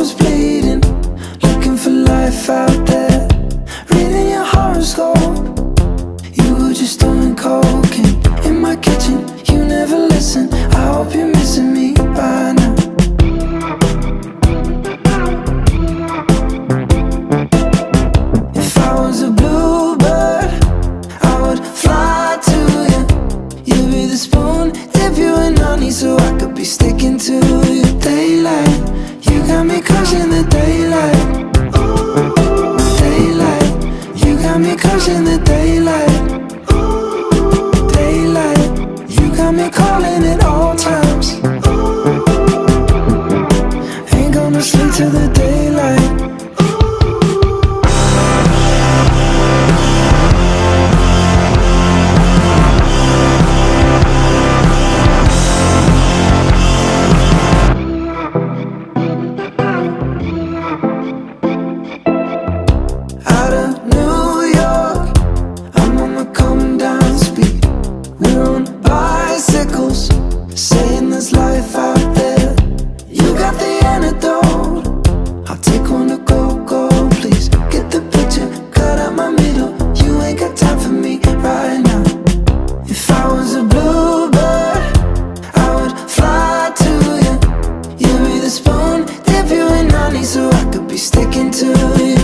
was bleeding, looking for life out there, reading your horoscope. You were just doing cocaine in my kitchen, you never listen. I hope you're missing me by now. If I was a bluebird, I would fly to you. You'd be the spoon, dip you in honey, so I could be sticking to you. Daylight, you got me crushing the daylight. Daylight, you got me crushing the daylight. Daylight, you got me calling at all times. Ain't gonna sleep till the daylight. Out of New York, I'm on the coming down speed. We're on bicycles, saying there's life out there. You got the antidote, I'll take one to go, please. Get the picture, cut out my middle. You ain't got time for me right now. If I was a bluebird, I would fly to you. You'd be the spoon, dip you in honey, so I could be sticking to you.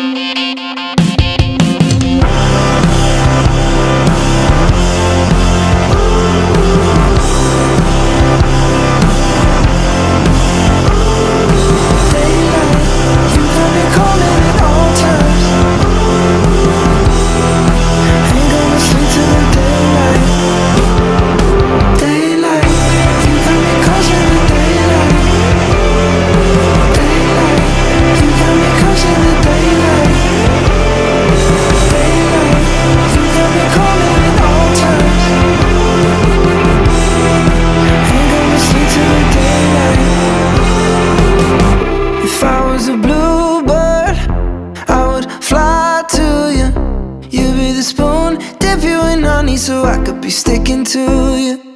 If I was a bluebird, I would fly to you. You'd be the spoon, dip you in honey, so I could be sticking to you.